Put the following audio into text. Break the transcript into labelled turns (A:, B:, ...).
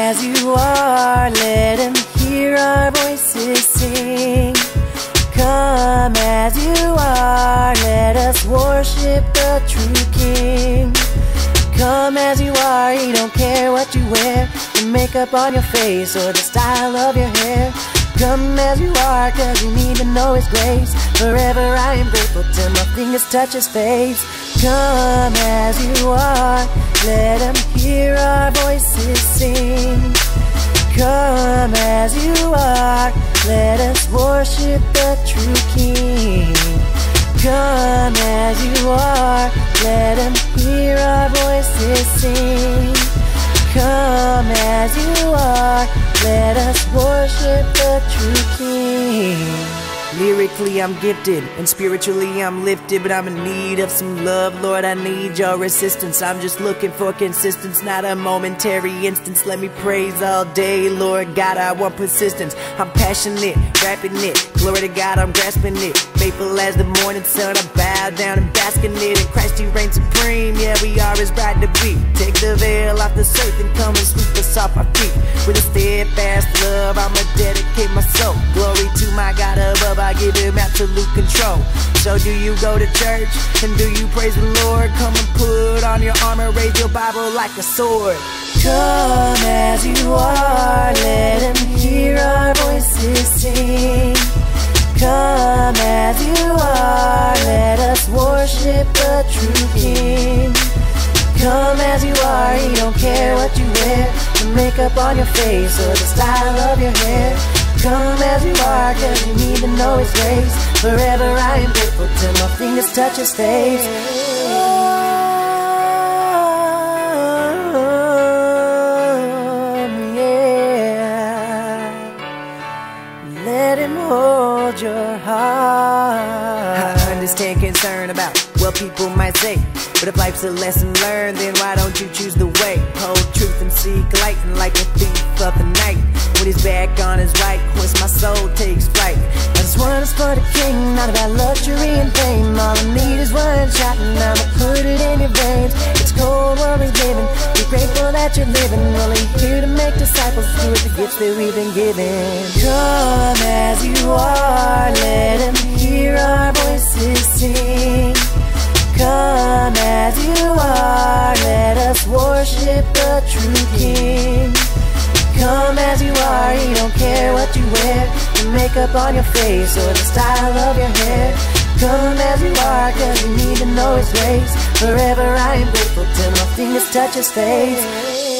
A: as you are, let Him hear our voices sing. Come as you are, let us worship the true King. Come as you are, He don't care what you wear, the makeup on your face or the style of your hair. Come as you are, cause you need to know His grace. Forever I am grateful till my fingers touch His face. Come as you are, let Him hear our voices sing. Come as you are, let us worship the true King. Come as you are, let Him hear our voices sing. Come as you are, let us worship the true King. Lyrically I'm gifted, and spiritually I'm lifted, but I'm in need of some love, Lord, I need your assistance. I'm just looking for consistence, not a momentary instance. Let me praise all day, Lord God, I want persistence. I'm passionate, rapping it, glory to God, I'm grasping it. Faithful as the morning sun, I bow down and bask in it. In Christ He reigns supreme, yeah, we are His bride to be. Take the veil off the earth and come and sweep us off our feet. With a steadfast love, I'ma dedicate my soul. Glory to my God above, I give Him absolute control. So do you go to church, and do you praise the Lord? Come and put on your armor, raise your Bible like a sword. Come as you are, let Him hear our voices sing. Come as you are, let us worship the true King. Come as you are, He don't care what you wear, the makeup on your face or the style of your hair. Come as you are, cause you need to know His grace. Forever I am grateful till my fingers touch His face. Let Him hold your heart. I understand concern about what people might say, but if life's a lesson learned, then why don't you choose the way? Hold truth and seek light, and like a thief of the night, when He's back on His right, once my soul takes flight. I just want us for the King, not about luxury and fame. All I need is one shot and I'ma put it in your veins. It's cold world we living, be grateful that you're living. Only here to make disciples, with the gifts that we've been given. Come as you are, let Him hear our voices sing. Come as you are, let us worship the true King. Come as you are, He don't care what you wear, the makeup on your face or the style of your hair. Come as you are, cause you need to know His grace. Forever I am grateful till my fingers touch His face.